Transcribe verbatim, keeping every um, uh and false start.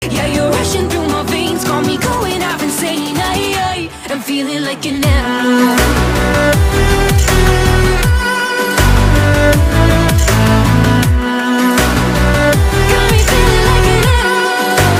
Yeah, you're rushing through my veins, got me going half insane. I, I, I'm feeling like an animal.